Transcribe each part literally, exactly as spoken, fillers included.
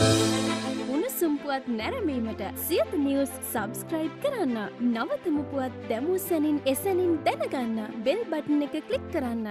උණුසුම් පුවත් නැරඹීමට සියත නිවුස් සබ්ස්ක්‍රයිබ් කරන්න. නවතම පුවත් දැමූ සැනින් එසැනින් දැනගන්න බෙල් බටන් එක ක්ලික් කරන්න.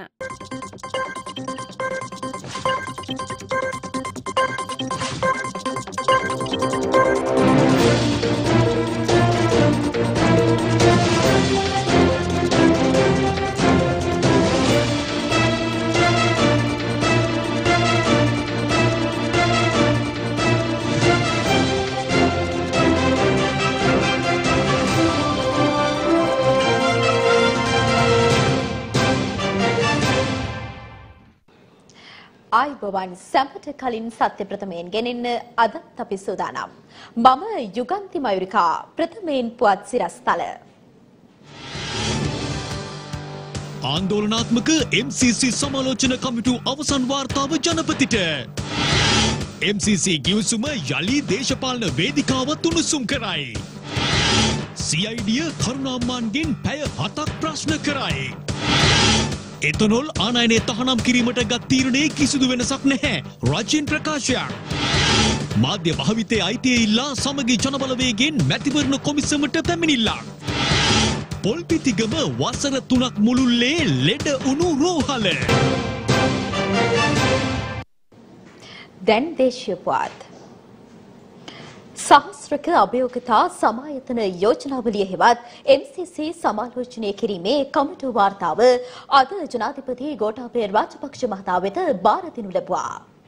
ආයුබෝවන් සැමට කලින් සත්‍ය ප්‍රථමයෙන් ගෙනෙන්න අදත් අපි සූදානම්. මම යුගන්ති මයුරිකා ප්‍රථමයෙන් පුවත් සිරස්තල. ආන්දෝලනාත්මක එම් සී සී සමාලෝචන කමිටු අවසන් වාර්තාව ජනපතිට. එම් සී සී ගිවිසුම යලි දේශපාලන වේදිකාවත් උණුසුම් කරයි. සී අයි ඩී කරුණාම්මාන්ගෙන් පැය හතක් ප්‍රශ්න කරයි. එතනොල් ආනයනය තහනම් කිරීමට ගත් තීරණයේ කිසිදු වෙනසක් නැහැ. රජයෙන් ප්‍රකාශයක්. මාධ්‍ය භාවිතයේ අයිතිය ඉල්ලා සමගි ජනබලවේගයෙන් මැතිවරණ කොමිසමට පැමිණිල්ලක්. පොල්පිටිගම වසර තුනක් මුළුල්ලේ ලෙඩ උණු රෝහල. දැන් දේශීය පුවත්. සහස්‍රක අභියෝගතා සමායතන යෝජනාවලිය හෙවත් එම් සී සී සමාලෝචනය කිරීමේ කමිටු වාර්තාව අද ජනාධිපති ගෝඨාභය රාජපක්ෂ මහතා වෙත බාර දෙනු ලැබුවා.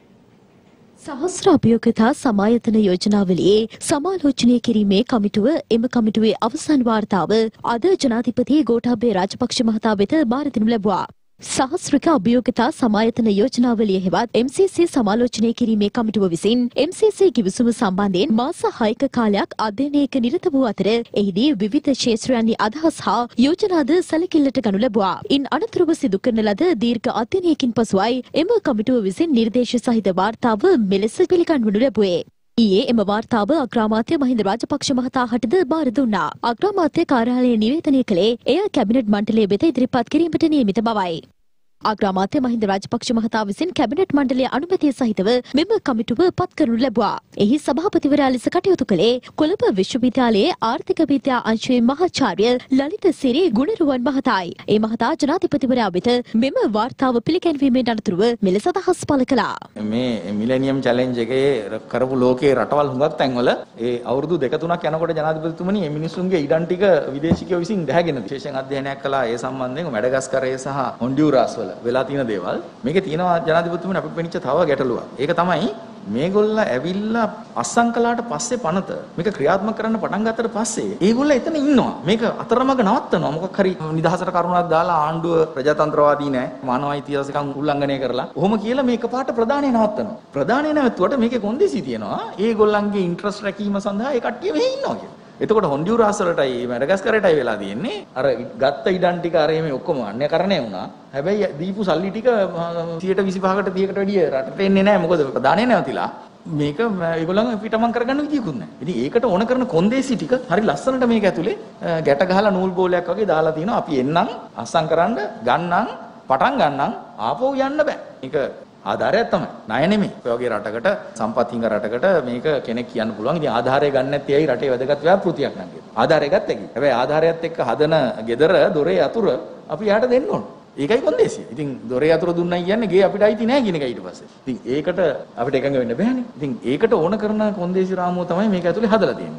සහස්‍ර අභියෝගතා සමායතන යෝජනාවලියේ සමාලෝචනය කිරීමේ කමිටුව එම කමිටුවේ අවසන් වාර්තාව අද ජනාධිපති ගෝඨාභය රාජපක්ෂ මහතා වෙත බාර දෙනු ලැබුවා. සහස්‍රික අභියෝගතා සමායතන යෝජනාවලිය හෙවත් එම් සී සී සමාලෝචනය කිරීමේ කමිටුව විසින් එම් සී සී ගිවිසුම සම්බන්ධයෙන් මාස හයක කාලයක් අධ්‍යයනයක නිරත වූ අතර එහිදී විවිධ ක්ෂේත්‍රයන්හි අදහස් හා යෝජනාද සැලකිල්ලට ගනු ලැබුවා. ඉන් අනතුරුව සිදු කරන ලද දීර්ඝ අධ්‍යයනයකින් පසුවයි එම කමිටුව විසින් නිර්දේශ සහිත වාර්තාව මෙලෙස පිළිගන්වනු ලැබුවේ. ඊයේ එම වාර්තාව අග්‍රාමාත්‍ය මහින්ද රාජපක්ෂ මහතා හටද බාර දුන්නා. අග්‍රාමාත්‍ය කාර්යාලය නිවේදනය කළේ එය කැබිනට් මණ්ඩලය වෙත ඉදිරිපත් කිරීමට නියමිත බවයි. අග්‍රාමාත්‍ය මහින්ද රාජපක්ෂ මහතා විසින් කැබිනට් මණ්ඩලයේ අනුමැතිය සහිතව මෙම කමිටුව පත් කරනු ලැබුවා. එහි සභාපතිවරයා ලෙස කටයුතු කළේ කොළඹ විශ්වවිද්‍යාලයේ ආර්ථික විද්‍යා අංශයේ මහාචාර්ය ලලිත සිරි ගුණරුවන් මහතායි. ඒ මහතා ජනාධිපතිවරයා වෙත මෙම වාර්තාව පිළිගැන්වීමෙන් අනතුරුව මෙලෙස අදහස් පළ කළා. මේ මිලෙනියම් චැලෙන්ජ් එකේ කරපු ලෝකයේ රටවල් හුඟක් තැන්වල ඒ අවුරුදු දෙක තුනක් යනකොට ජනාධිපතිතුමනි මේ මිනිස්සුන්ගේ ඉඩම් ටික විදේශිකයෝ විසින් දැහැගෙන විශේෂයෙන් අධ්‍යයනයක් කළා. ඒ සම්බන්ධයෙන් මැඩගස්කරයේ සහ හොන්ඩියුරාස් වල වෙලා තියෙන දේවල් මේකේ තියෙනවා ජනාධිපතිතුමනි අපිට පෙනිච්ච තව ගැටලුවක්. ඒක තමයි මේගොල්ල ඇවිල්ලා අස්සම් කළාට පස්සේ පනත මේක ක්‍රියාත්මක කරන්න පටන් ගත්තට පස්සේ ඒගොල්ල එතන ඉන්නවා. මේක අතරමඟ නවත්තනවා. මොකක් හරි නිදහසට කරුණක් දාලා ආණ්ඩුව ප්‍රජාතන්ත්‍රවාදී නෑ, මානව අයිතිවාසිකම් උල්ලංඝනය කරලා ඔහොම කියලා මේක පාට ප්‍රධානය නවත්තනවා. ප්‍රධානය නැවතුවට මේකේ කොන්දේසි තියෙනවා. ඒගොල්ලන්ගේ ඉන්ට්‍රස්ට් රැකීම සඳහා ඒ කට්ටිය මෙහි ඉන්නවා කියලා. එතකොට හොන්ඩියුරාස් වලටයි මැඩගස්කරයටයි වෙලා තියෙන්නේ අර ගත්ත ඉඩම් ටික අර මේ ඔක්කොම අන්‍යකරණය වුණා. හැබැයි දීපු සල්ලි ටික සියයට විසිපහකට තිහකට වැඩිය රටට එන්නේ නැහැ. මොකද ප්‍රධානය නැවතිලා මේක ඒගොල්ලන් පිටමන් කරගන්න විදියකුත් නැහැ. ඉතින් ඒකට ඕන කරන කොන්දේසි ටික හරි ලස්සනට මේක ඇතුලේ ගැට ගහලා නූල් බෝලයක් වගේ දාලා තිනවා. අපි එන්නම් අස්සම් කරන්න ගන්නම් පටන් ගන්නම් ආපහු යන්න බෑ. මේක ආධාරයක් තමයි. ණය නෙමෙයි. ඔය වගේ රටකට සම්පත් හිඟ රටකට මේක කෙනෙක් කියන්න පුළුවන්. ඉතින් ආධාරය ගන්න නැති ඇයි රටේ වැදගත් ව්‍යාපෘතියක් නම් කියලා. ආධාරය ගත්ත එකයි. හැබැයි ආධාරයත් එක්ක හදන gedara දොරේ අතුර අපි යාට දෙන්න ඕන. ඒකයි කොන්දේසිය. ඉතින් දොරේ අතුර දුන්නයි කියන්නේ ගේ අපිට අයිති නැහැ කියන එක ඊට පස්සේ. ඉතින් ඒකට අපිට එකඟ වෙන්න බෑනේ. ඉතින් ඒකට ඕන කරන කොන්දේසි රාමුව තමයි මේක ඇතුලේ හදලා තියෙන්නේ.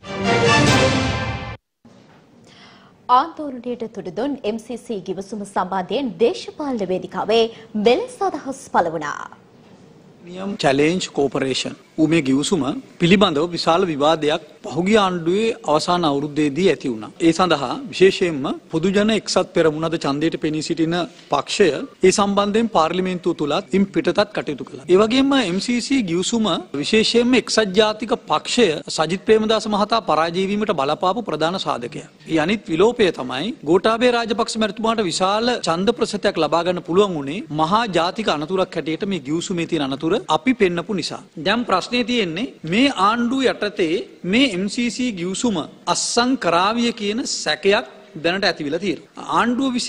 ආන්දෝලනයට තුඩු දුන් එම් සී සී ගිවිසුම සම්බන්ධයෙන් දේශපාලන වේදිකාවේ මෙලෙස අදහස් පළ වුණා. නියම් චැලෙන්ජ් කෝපරේෂන් ඌමේ ගිවිසුම පිළිබඳව විශාල විවාදයක් පහුගිය ආණ්ඩුවේ අවසාන අවුරුද්දේදී ඇති වුණා. ඒ සඳහා විශේෂයෙන්ම පොදු ජන එක්සත් පෙරමුණද ඡන්දයට පෙනී සිටින පක්ෂය ඒ සම්බන්ධයෙන් පාර්ලිමේන්තුව තුලත් ඉන් පිටතත් කටයුතු කළා. ඒ වගේම එම් සී සී ගිවිසුම විශේෂයෙන්ම එක්සත් ජාතික පක්ෂය සජිත් ප්‍රේමදාස මහතා පරාජය වීමට බලපාපු ප්‍රධාන සාධකයක්. ඒ අනිත් විලෝපය තමයි ගෝඨාභය රාජපක්ෂ මැතිතුමාට විශාල ඡන්ද ප්‍රතිශතයක් ලබා ගන්න පුළුවන් වුණේ මහා ජාතික අනතුරක් හැටියට මේ ගිවිසුමේ තියෙන අනතුර අපි පෙන්නපු නිසා. දැන් ප්‍රශ්නේ තියෙන්නේ මේ ආණ්ඩුව යටතේ මේ එම් සී සී ගිවිසුම අස්සම් කරාවිය කියන සැකයක් දැනට ඇතිවිලා තියෙනවා. ආණ්ඩුව විසින්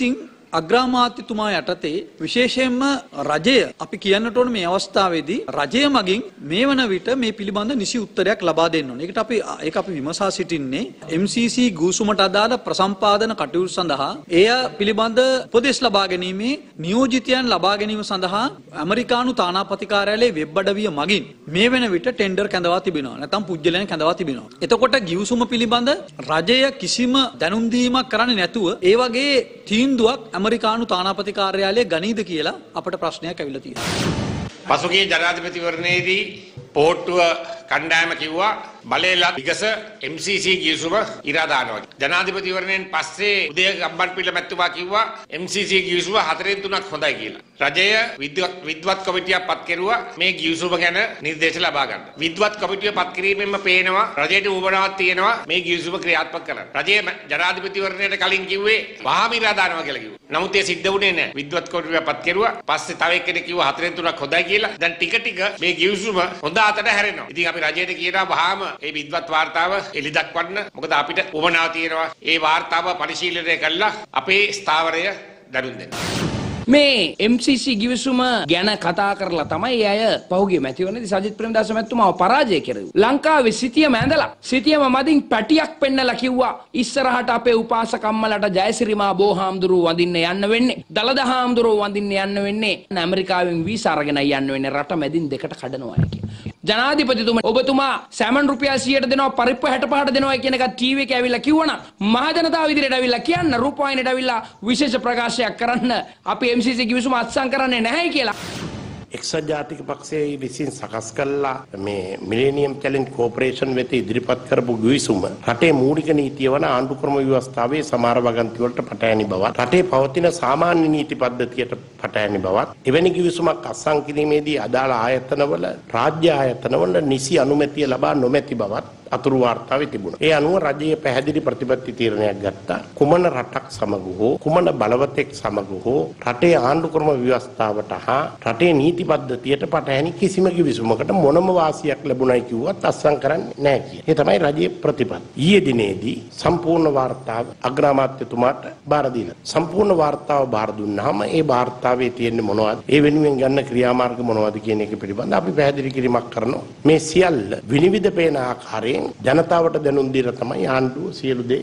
අග්‍රාමාත්‍යතුමා යටතේ විශේෂයෙන්ම රජය අපි කියන්නට ඕන මේ අවස්ථාවේදී රජය මගින් මේ වන විට මේ පිළිබඳ නිසි උත්තරයක් ලබා දෙන්න ඕනේ. ඒකට අපි ඒක අපි විමසා සිටින්නේ M C C ගුසුමට අදාළ ප්‍රසම්පාදන කටයුතු සඳහා එය පිළිබඳ උපදෙස් ලබා ගැනීමේ නියෝජිතයන් ලබා ගැනීම සඳහා ඇමරිකානු තානාපති කාර්යාලයේ වෙබ් අඩවිය මගින් මේ වෙන විට ටෙන්ඩර් කැඳවා තිබෙනවා. නැත්නම් පුජ්‍යලයන් කැඳවා තිබෙනවා. එතකොට ගිවිසුම පිළිබඳ රජය කිසිම දැනුම් දීමක් කරන්නේ නැතුව ඒ වගේ තීන්දුවක් ඇමරිකානු තානාපති කාර්යාලය ගනීද කියලා අපට ප්‍රශ්නයක් ඇවිල්ලා තියෙනවා. පසුගිය ජනාධිපතිවරණයේදී පොට්ටුව කණ්ඩායම කිව්වා බලේලා විගස M C C ගිවිසුම ඉරා දානවා. ජනාධිපතිවරණයෙන් පස්සේ උදේ ගම්බන්පිල මැතිතුමා කිව්වා M C C ගිවිසුම හතරෙන් තුනක් හොඳයි කියලා. රජය විද්වත් විද්වත් කොමිටියක් පත් කෙරුවා මේ ගිවිසුම ගැන නිර්දේශ ලබා ගන්න. විද්වත් කොමිටිය පත් කිරීමෙන්ම පේනවා රජයට උවමනාවක් තියෙනවා මේ ගිවිසුම ක්‍රියාත්මක කරන්න. රජය ජනාධිපතිවරණයට කලින් කිව්වේ වහාම ඉරා දානවා කියලා කිව්වා. නමුත් ඒ සිද්ධ වුණේ නැහැ. විද්වත් කොමිටිය පත් කෙරුවා. පස්සේ තව එක්කෙනෙක් කිව්වා හතරෙන් තුනක් හොඳයි කියලා. දැන් ටික ටික මේ ගිවිසුම හොඳ අතට හැරෙනවා. ඉතින් අපි රජයට කියනවා වහාම මේ විද්වත් වාර්තාව එලි දක්වන්න. මොකද අපිට උවමනාව තියෙනවා. ඒ වාර්තාව පරිශීලනය කළා අපේ ස්ථාවරය දරුන් දෙන්න. මේ M C C ගිවිසුම ගැන කතා කරලා තමයි අය පහුගිය මැතිවරණයේදී සජිත් ප්‍රේමදාස මැතිතුමාව පරාජය කෙරුවේ. ලංකාවේ සිටියම ඇඳලා සිටියම මදින් පැටියක් පෙන්නලා කිව්වා ඉස්සරහට අපේ උපාසකම්මලට ජයසිරිමා බෝහාම්දුරුව වඳින්න යන්න වෙන්නේ. දලදා හාම්දුරුව වඳින්න යන්න වෙන්නේ. ඇමරිකාවෙන් වීසා අරගෙන යන්න වෙන්නේ රට මැදින් දෙකට කඩනවා කියලා. ජනාධිපතිතුමා ඔබතුමා සැමන් රුපියල් සියයට දෙනවා පරිප්පු හැට පහට දෙනවා කියන එක ටීවී එකේ ඇවිල්ලා කිව්වනම් මහ ජනතාව ඉදිරියට ඇවිල්ලා කියන්න රූපවාහිනියට ඇවිල්ලා විශේෂ ප්‍රකාශයක් කරන්න අපි M C C ගිවිසුම අත්සන් කරන්නේ නැහැ කියලා. එක්සත් ජාතික පක්ෂයේ විසින් සකස් කළා මේ මිලේනියම් චැලෙන්ජ් කෝපරේෂන් වෙත ඉදිරිපත් කරපු ගිවිසුම රටේ මූලික නීතිය වන ආණ්ඩු ක්‍රම ව්‍යවස්ථාවේ සමහර වගන්ති වලට පටහැනි බවත් රටේ පවතින සාමාන්‍ය නීති පද්ධතියට පටහැනි බවත් එවැනි ගිවිසුමක් අත්සන් කිරීමේදී අදාළ ආයතනවල රාජ්‍ය ආයතනවල නිසි අනුමැතිය ලබා නොමැති බවත් අතුරු වාර්තාවේ තිබුණා. ඒ අනුව රජයේ පැහැදිලි ප්‍රතිපත්ති තීරණයක් ගත්තා. කුමන රටක් සමග හෝ කුමන බලවතෙක් සමග හෝ රටේ ආණ්ඩු ක්‍රම ව්‍යවස්ථාවට හා රටේ නීති පද්ධතියට පටහැනි කිසිම කිවිසුමකට මොනම වාසියක් ලැබුණයි කිව්වත් අත්සන් කරන්නේ නැහැ කියන. ඒ තමයි රජයේ ප්‍රතිපත්ති. ඊයේ දිනේදී සම්පූර්ණ වාර්තාව අග්‍රාමාත්‍යතුමාට බාර දීලා. සම්පූර්ණ වාර්තාව බාර දුන්නාම ඒ වාර්තාවේ තියෙන්නේ මොනවද? ඒ වෙනුවෙන් ගන්න ක්‍රියාමාර්ග මොනවද කියන එක පිළිබඳව අපි පැහැදිලි කිරීමක් කරනවා. මේ සියල්ල විනිවිද පේන ආකාරයෙන් ජනතාවට දැනුම් දීලා තමයි ආණ්ඩුව සියලු දේ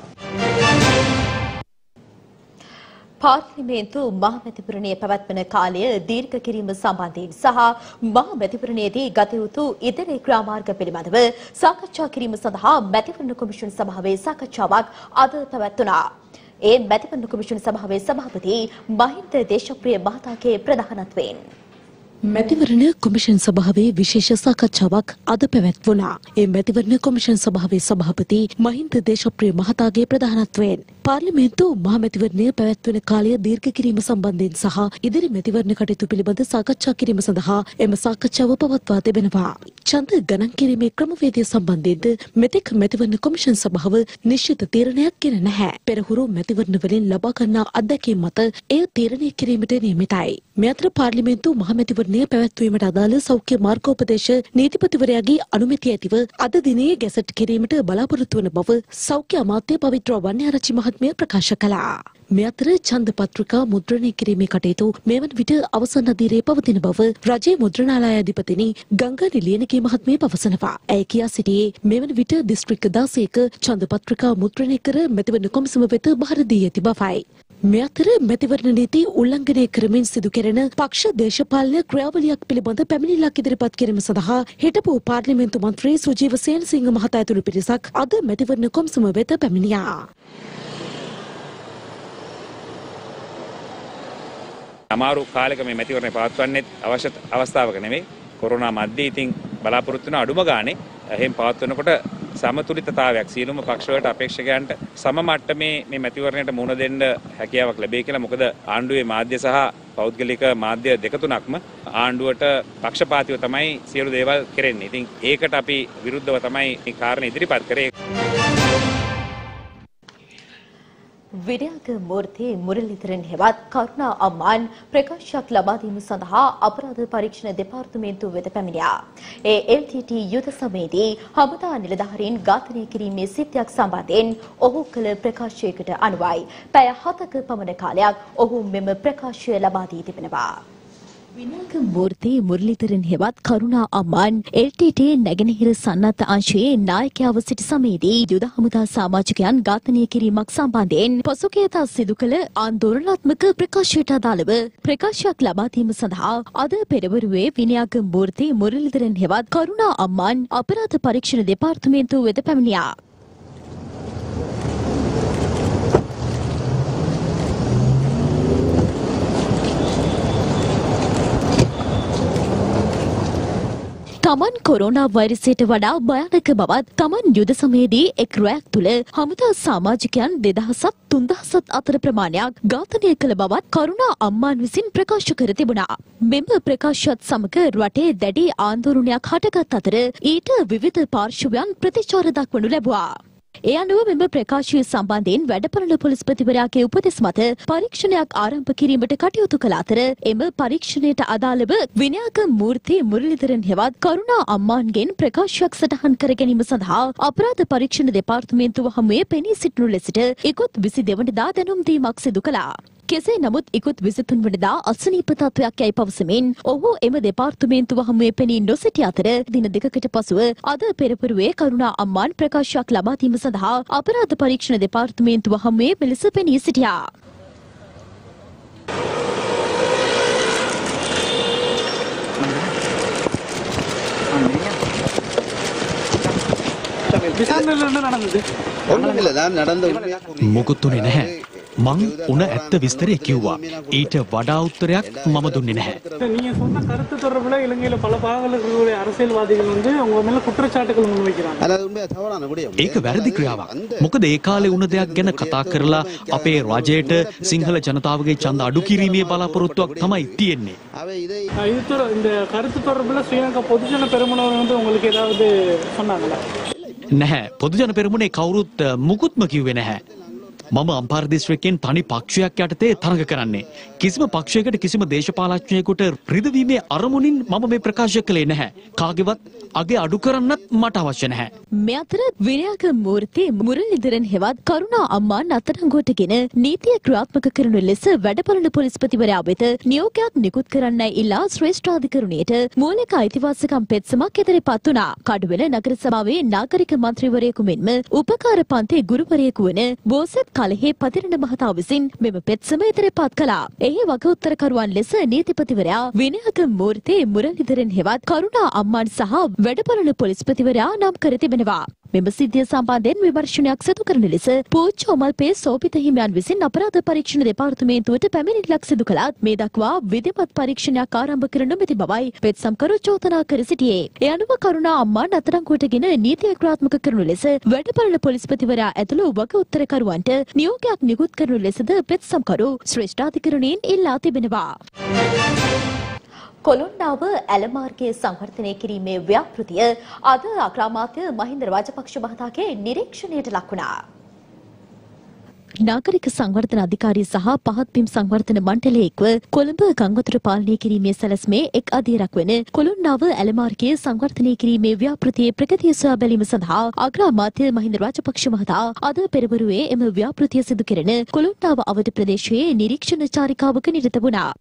කරන්නේ. පාර්ලිමේන්තු මහමැතිවරණය පැවැත්වන කාලය දීර්ඝ කිරීම සම්බන්ධයෙන් සහ මහමැතිවරණයේදී ගත යුතු ඉදිරි ක්‍රියාමාර්ග පිළිබඳව සාකච්ඡා කිරීම සඳහා මැතිවරණ කොමිෂන් සභාවේ සාකච්ඡාවක් අද පැවැත්වුණා. ඒ මැතිවරණ කොමිෂන් සභාවේ සභාපති මහින්ද දේශප්‍රිය මහතාගේ ප්‍රධානත්වයෙන් මැතිවරණ කොමිෂන් සභාවේ විශේෂ සාකච්ඡාවක් අද පැවැත්වුණා. ඒ මැතිවරණ කොමිෂන් සභාවේ සභාපති මහින්ද දේශප්‍රිය මහතාගේ ප්‍රධානත්වයෙන් පාර්ලිමේන්තු මහමැතිවරණය පැවැත්වෙන කාලය දීර්ඝ කිරීම සම්බන්ධයෙන් සහ ඉදිරි මැතිවරණ කටයුතු පිළිබඳ සාකච්ඡා කිරීම සඳහා එම සාකච්ඡාව පවත්වා තිබෙනවා. ඡන්ද ගණන් කිරීමේ ක්‍රමවේදය සම්බන්ධයෙන්ද මෙතෙක් මැතිවරණ කොමිෂන් සභාව නිශ්චිත තීරණයක් ගෙන නැහැ. පෙරහුරු මැතිවරණ වලින් ලබා ගන්නා අත්දැකීම් මත එය තීරණය කිරීමට නියමිතයි. මේ අතර පාර්ලිමේන්තු මහමැතිවරණය පැවැත්වීමට අදාළ සෞඛ්‍ය මාර්ගෝපදේශ නීතිපතිවරයාගේ අනුමැතිය ඇතිව අද දිනේ ගැසට් කිරීමට බලාපොරොත්තු වන බව සෞඛ්‍ය අමාත්‍ය පවිත්‍ර වන්‍යාරච්චි මහත්මිය ප්‍රකාශ කළා. මේ අතර ඡන්ද පත්‍රිකා මුද්‍රණය කිරීමේ කටයුතු මෙවන විට අවසන් අදියරේ පවතින බව රජයේ මුද්‍රණාලය අධිපතිනි ගංගා ලියනගේ මහත්මිය පවසනවා. ඇය කියා සිටියේ මෙවන විට දිස්ත්‍රික්ක දාසයක ඡන්ද පත්‍රිකා මුද්‍රණය කර මැතිවරණ කොමිසම වෙත බහර දී ඇති බවයි. මේ අතර මැතිවරණ නීති උල්ලංඝනය කරමින් සිදු කෙරෙන පක්ෂ දේශපාලන ක්‍රියාවලියක් පිළිබඳ පැමිණිල්ලක් ඉදිරිපත් කිරීම සඳහා හිටපු පාර්ලිමේන්තු මන්ත්‍රී සුජීව සේනසිංහ මහතා ඇතුළු පිරිසක් අද මැතිවරණ කොමිසම වෙත පැමිණියා. අමාරු කාලයක මේ මැතිවරණය පවත්වන්නේ අවශ්‍ය අවස්ථාවක නෙමෙයි. කොරෝනා මැද්දේ ඉතින් බලාපොරොත්තු වෙන අඩුම ගානේ එහෙන් පවත්වනකොට සමතුලිතතාවයක් සියලුම පක්ෂ වලට අපේක්ෂකයන්ට සම මට්ටමේ මේ මැතිවරණයට මුහුණ දෙන්න හැකියාවක් ලැබෙයි කියලා. මොකද ආණ්ඩුවේ මාධ්‍ය සහ පෞද්ගලික මාධ්‍ය දෙක තුනක්ම ආණ්ඩුවට පක්ෂපාතීව තමයි සියලු දේවල් කෙරෙන්නේ. ඉතින් ඒකට අපි විරුද්ධව තමයි මේ කාරණේ ඉදිරිපත් කරේ. විනයක මූර්ති මුරලිතරන් හෙවත් කරුණා අම්මාන් ප්‍රකාශයක් ලබා දීම සඳහා අපරාධ පරීක්ෂණ දෙපාර්තමේන්තුව වෙත පැමිණියා. ඒ එල් ටී ටී යුද සමයේදී හමුදා නිලධාරීන් ඝාතනය කිරීමේ සිද්ධියක් සම්බන්ධයෙන් ඔහු කළ ප්‍රකාශයකට අනුවයි පැය හතක පමණ කාලයක් ඔහු මෙම ප්‍රකාශය ලබා දී තිබෙනවා. විනයක මූර්ති මුරලිතරන් හෙවත් කරුණා අම්මාන් එල් ටී ටී නැගෙනහිර සන්නද්ධ අංශයේ නායකයාව සිටි සමයේදී යුද හමුදා සමාජිකයන් ඝාතනය කිරීමක් සම්බන්ධයෙන් පසුගියදා සිදු කළ ආන්දෝලනාත්මක ප්‍රකාශයට අදාළව ප්‍රකාශයක් ලබා දීම සඳහා අද පෙරවරුවේ විනයක මූර්ති මුරලිතරන් හෙවත් කරුණා අම්මාන් අපරාධ පරීක්ෂණ දෙපාර්තමේන්තුව වෙත පැමිණියා. තමන් කොරෝනා වෛරසයට වඩා භයානක බවත් තමන් යුද සමයේදී එක් රැයක් තුළ හමුදා සමාජිකයන් දෙදහසත් තුන්දහසත් අතර ප්‍රමාණයක් ඝාතනය කළ බවත් කරුණා අම්මාන් විසින් ප්‍රකාශ කර තිබුණා. මෙම ප්‍රකාශයත් සමග රටේ දැඩි ආන්දෝලනයක් හටගත් අතර ඊට විවිධ පාර්ශවයන් ප්‍රතිචාර දක්වනු ලැබුවා. ඒ අනුව මෙම ප්‍රකාශය සම්බන්ධයෙන් වැඩපළල පොලිස්පතිවරයාගේ උපදෙස් මත පරීක්ෂණයක් ආරම්භ කිරීමට කටයුතු කළ අතර එම පරීක්ෂණයට අදාළව විනයක මූර්ති මුරලිතරන් හෙවත් කරුණා අම්මාන්ගෙන් ප්‍රකාශයක් සටහන් කර ගැනීම සඳහා අපරාධ පරීක්ෂණ දෙපාර්තමේන්තුව හමුවේ පෙනී සිටිනු ලෙසට ඉකුත් විසි දෙවනිදා දැනුම් දීමක් සිදු කළා. කෙසේ නමුත් ඉකුත් විසිතුන් වනදා අසනීප තත්වයක් යයි පවසමින් ඔහු එම දෙපාර්තමේන්තුව හමුවේ පෙනී නොසිටි අතර දින දෙකකට පසුව අද පෙරපුරුවේ කරුණා අම්මාන් ප්‍රකාශයක් ලබා දීම සඳහා අපරාධ පරීක්ෂණ දෙපාර්තමේන්තුව හමුවේ මෙලෙස පෙනී සිටියා. මොකුත්තුනේ නැහැ. මං උන ඇත්ත විස්තරය කිව්වා. ඊට වඩා උත්තරයක් මම දුන්නේ නැහැ. நீங்க சொன்ன கருத்து தொடர்புல இலங்கையில பல பாகங்களில் இருக்கக்கூடிய அரசியல்வாதிகள் வந்து அவங்க மேல குற்றச்சாட்டுகள் முன்வைக்கிறாங்க. ඒක වැරදි ක්‍රියාවක්. මොකද ඒ කාලේ වුණ දෙයක් ගැන කතා කරලා අපේ රජයට සිංහල ජනතාවගේ ඡන්ද අඩු කිරීමේ බලාපොරොත්තුවක් තමයි තියෙන්නේ. இது இந்த கருத்து தொடர்புல ஸ்ரீலங்கா பொதுஜன பெருமுனவர் வந்து உங்களுக்கு ஏதாவது சொன்னாங்களா? නැහැ. පොදුජන පෙරමුණේ කවුරුත් මුකුත්ම කිව්වේ නැහැ. මම අම්පාර දිස්ත්‍රික්කයෙන් තනි පක්ෂයක් යටතේ තරඟ කරන්නේ. කිසිම පක්ෂයකට කිසිම දේශපාලඥයෙකුට රිදවීමේ අරමුණින් මම මේ ප්‍රකාශ කළේ නැහැ. කාගේවත් අගේ අඩු කරන්නත් මට අවශ්‍ය නැහැ. මේ අතර විනයක මූර්ති මුරලිදරන් හෙවත් කරුණා අම්මාන් අත්අඩංගුවටගෙන නීතිය ක්‍රියාත්මක කරන ලෙස වැඩපළල පොලිස්පතිවරයා වෙත නියෝගයක් නිකුත් කරන්නයි ඉල්ලා ශ්‍රේෂ්ඨාධිකරණයට මූලික අයිතිවාසිකම් පෙත්සමක් ඉදිරිපත් වුණා. කඩුවෙල නගර සභාවේ නාගරික මන්ත්‍රීවරයෙකු මෙන්ම උපකාර පන්ති ගුරුවරයෙකු වන බෝසත් කලහේ පතිරණ මහතා විසින් මෙම පෙත්සම ඉදිරිපත් කළා. එහි වග උත්තරකරුවන් ලෙස නීතිපතිවරයා විනයක මූර්ති මුරලිදරන් හෙවත් කරුණා අම්මාන් සහ වැඩපළල පොලිස්පතිවරයා නම් කර තිබෙනවා. මෙම සිද්ධිය සම්බන්ධයෙන් විමර්ශනයක් සිදු කරන ලෙස පූජ්‍ය ඔමල්පේ සෝපිත හිමියන් විසින් අපරාධ පරීක්ෂණ දෙපාර්තමේන්තුවට පැමිණිල්ලක් සිදු කළත් මේ දක්වා විධිමත් පරීක්ෂණයක් ආරම්භ කර නොමැති බවයි පෙත්සම්කරු චෝදනා කර සිටියේ. ඒ අනුව කරුණා අම්මාන් අත්අඩංගුවටගෙන නීතිය ක්‍රියාත්මක කරනු ලෙස වැඩපළල පොලිස්පතිවරයා ඇතුළු වග උත්තරකරුවන්ට නියෝගයක් නිකුත් කරනු ලෙසද පෙත්සම්කරු ශ්‍රේෂ්ඨාධිකරණයෙන් ඉල්ලා තිබෙනවා. කොළොන්නාව ඇලමාර්ගයේ සංවර්ධනය කිරීමේ ව්‍යාපෘතිය අද අග්‍රාමාත්‍ය මහින්ද රාජපක්ෂ මහතාගේ නිරීක්ෂණයට ලක් වුණා. නාගරික සංවර්ධන අධිකාරිය සහ පහත්පිම් සංවර්ධන මණ්ඩලය එක්ව කොළඹ ගංවතුර පාලනය කිරීමේ සැලැස්මේ එක් අදියරක් වන කොළොන්නාව ඇලමාර්ගයේ සංවර්ධනය කිරීමේ ව්‍යාපෘතියේ ප්‍රගතිය සොයා බැලීම සඳහා අග්‍රාමාත්‍ය මහින්ද රාජපක්ෂ මහතා අද පෙරවරුවේ එම ව්‍යාපෘතිය සිදු කෙරෙන කොළොන්නාව අවධි ප්‍රදේශයේ නිරීක්ෂණ චාරිකාවක නිරත වුණා.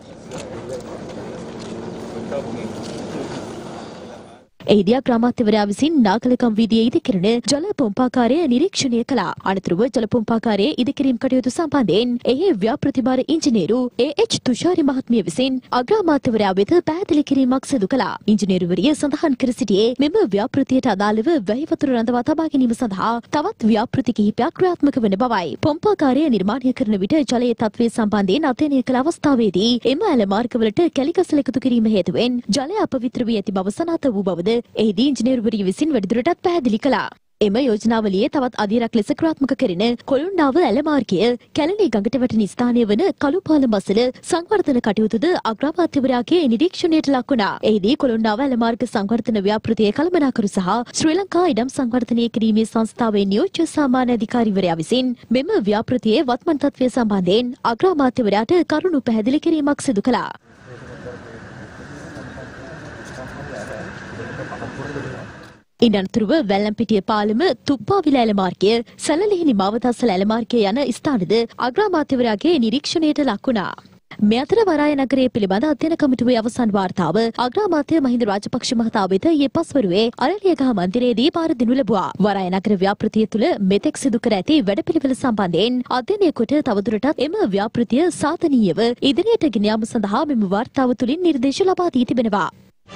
එහිදී අග්‍රාමාත්‍යවරයා විසින් නාගලකම් වීදියේ ඉදිකරන ජල පොම්පාකාරය නිරීක්ෂණය කළා. අනතුරුව ජල පොම්පාකාරයේ ඉදිකිරීම් කටයුතු සම්බන්ධයෙන් එහි ව්‍යාපෘතිභාර ඉංජිනේරු ඒ එච් තුෂාරි මහත්මිය විසින් අග්‍රාමාත්‍යවරයා වෙත පැහැදිලි කිරීමක් සිදු කළා. ඉංජිනේරුවරිය සඳහන් කර සිටියේ මෙම ව්‍යාපෘතියට අදාළව වැහි වතුර රඳවා තබා ගැනීම සඳහා තවත් ව්‍යාපෘති කිහිපයක් ක්‍රියාත්මක වන බවයි. පොම්පාකාරය නිර්මාණය කරන විට ජලයේ තත්ත්වය සම්බන්ධයෙන් අධ්‍යයනය කළ අවස්ථාවේදී එම ඇල මාර්ගවලට කැලිකසල එකතු කිරීම හේතුවෙන් ජලය අපවිත්‍ර වී ඇති බව සනාථ වූ බවද එහිදී ඉංජිනේරුවරිය විසින් වැඩිදුරටත් පැහැදිලි කළා. එම යෝජනාවලියේ තවත් අධීරක් ලෙස ක්‍රියාත්මක කෙරෙන කොළුණ්ඩාව ඇලමාර්ගය කැලණි ගඟට වැටෙන ස්ථානය වන කළුපාලම අසල සංවර්ධන කටයුතුද අග්‍රාමාත්‍යවරයාගේ නිරීක්ෂණයට ලක් වුණා. එහිදී කොළුණ්ඩාව ඇලමාර්ග සංවර්ධන ව්‍යාපෘතියේ කළමනාකරු සහ ශ්‍රී ලංකා ඉඩම් සංවර්ධනය කිරීමේ සංස්ථාවේ නියෝජ්‍ය සාමාන්‍ය අධිකාරිවරයා විසින් මෙම ව්‍යාපෘතියේ වත්මන් තත්ත්වය සම්බන්ධයෙන් අග්‍රාමාත්‍යවරයාට කරුණු පැහැදිලි කිරීමක් සිදු කළා. ඉන්දනතුරුව වැල්ලම්පිටිය පාලම තුප්පාවිල ඇලමාර්ගය සැලලිහිණි මාවතස්සල ඇලමාර්ගය යන ස්ථානද අග්‍රාමාත්‍යවරයාගේ නිරීක්ෂණයට ලක් වුණා. මේ අතර වරාය නගරයේ පිළිබඳ අධ්‍යයන කමිටුවේ අවසන් වාර්තාව අග්‍රාමාත්‍ය මහින්ද රාජපක්ෂ මහතා වෙත ඊයේ පස්වරුවේ අරලියගහ මන්දිරයේදී පාර දෙනු ලැබුවා. වරාය නගර ව්‍යාපෘතිය තුළ මෙතෙක් සිදු කර ඇති වැඩපිළිවෙල සම්බන්ධයෙන් අධ්‍යයනය කොට තවදුරටත් එම ව්‍යාපෘතිය සාධනීයව ඉදිරියට ගෙන යාම සඳහා මෙම වාර්තාව තුළින් නිර්දේශ ලබා දී තිබෙනවා.